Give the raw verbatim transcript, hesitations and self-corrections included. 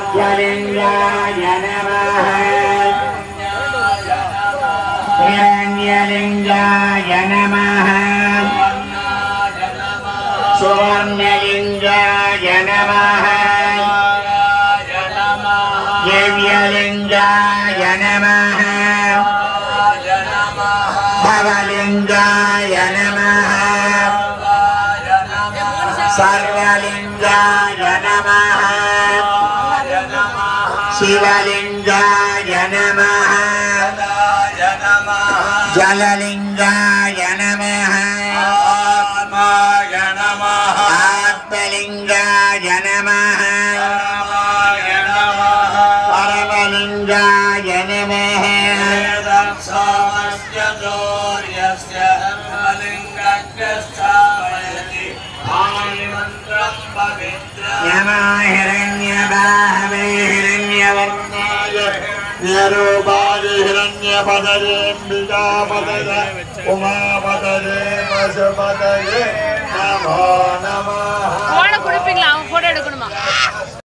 हिरण्यलिङ्गाय नमः हिरण्यलिङ्गाय नमः सुवर्णलिङ्गाय नमः दिव्यलिङ्गाय नमः भवलिङ्गाय नमः सर्वलिङ्गाय नमः शिवलिङ्गाय नमः जललिङ्गाय नमः आत्मलिङ्गाय नमः परमलिङ्गाय नमः नमो हिरण्यबाहवे हिरण्यवर्णाय निरूपाय हिरण्यपदये अम्बिकापदये उमापदये पशुपदये नमो नमः.